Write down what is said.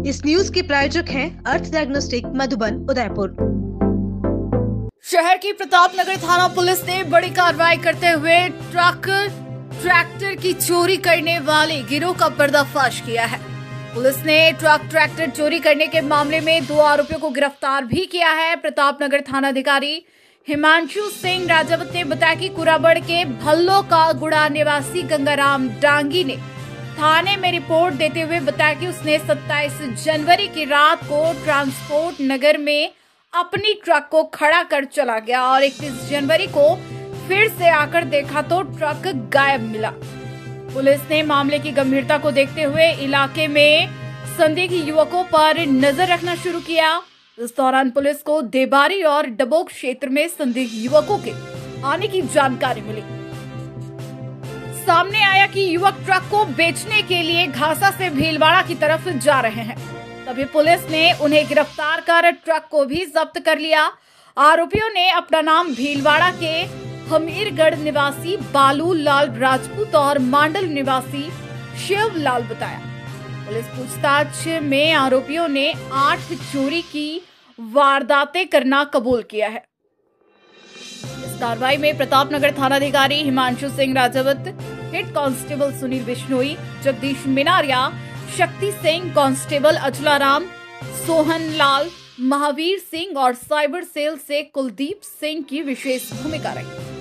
इस न्यूज के प्रायोजक हैं अर्थ डायग्नोस्टिक मधुबन उदयपुर। शहर की प्रताप नगर थाना पुलिस ने बड़ी कार्रवाई करते हुए ट्रैक्टर की चोरी करने वाले गिरोह का पर्दाफाश किया है। पुलिस ने ट्रैक्टर चोरी करने के मामले में 2 आरोपियों को गिरफ्तार भी किया है। प्रताप नगर थानाधिकारी हिमांशु सिंह राजावत ने बताया कि कुराबड़ के भल्लो का गुड़ा निवासी गंगाराम डांगी ने थाने में रिपोर्ट देते हुए बताया कि उसने 27 जनवरी की रात को ट्रांसपोर्ट नगर में अपनी ट्रक को खड़ा कर चला गया और 31 जनवरी को फिर से आकर देखा तो ट्रक गायब मिला। पुलिस ने मामले की गंभीरता को देखते हुए इलाके में संदिग्ध युवकों पर नजर रखना शुरू किया। इस दौरान पुलिस को देबारी और डबोक क्षेत्र में संदिग्ध युवकों के आने की जानकारी मिली। सामने आया कि युवक ट्रक को बेचने के लिए घासा से भीलवाड़ा की तरफ जा रहे हैं। तभी पुलिस ने उन्हें गिरफ्तार कर ट्रक को भी जब्त कर लिया। आरोपियों ने अपना नाम भीलवाड़ा के हमीरगढ़ निवासी बालू लाल राजपूत और मांडल निवासी शिव लाल बताया। पुलिस पूछताछ में आरोपियों ने 8 चोरी की वारदातें करना कबूल किया है। इस कार्रवाई में प्रताप नगर थानाधिकारी Himanshu Singh Rajawat, head constable Sunil Bishnoi, Jagdish Minaria, Shakti Singh, constable Achalaram, Sohan Lal, Mahavir Singh और साइबर सेल से कुलदीप सिंह की विशेष भूमिका रही।